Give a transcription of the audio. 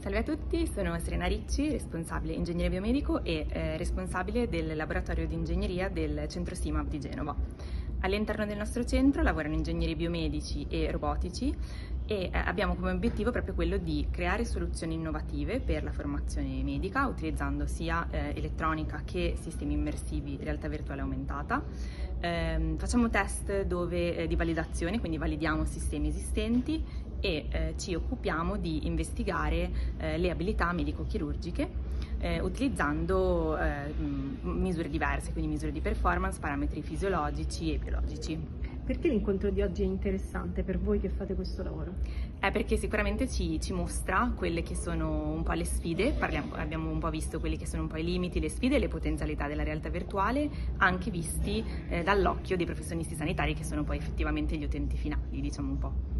Salve a tutti, sono Serena Ricci, responsabile ingegnere biomedico e responsabile del laboratorio di ingegneria del centro SIMAP di Genova. All'interno del nostro centro lavorano ingegneri biomedici e robotici e abbiamo come obiettivo proprio quello di creare soluzioni innovative per la formazione medica utilizzando sia elettronica che sistemi immersivi realtà virtuale aumentata. Facciamo test di validazione, quindi validiamo sistemi esistenti e ci occupiamo di investigare le abilità medico-chirurgiche utilizzando misure diverse, quindi misure di performance, parametri fisiologici e biologici. Perché l'incontro di oggi è interessante per voi che fate questo lavoro? Perché sicuramente ci mostra quelle che sono un po' le sfide, abbiamo un po' visto quelli che sono un po' i limiti, le sfide e le potenzialità della realtà virtuale, anche visti dall'occhio dei professionisti sanitari che sono poi effettivamente gli utenti finali, diciamo un po'.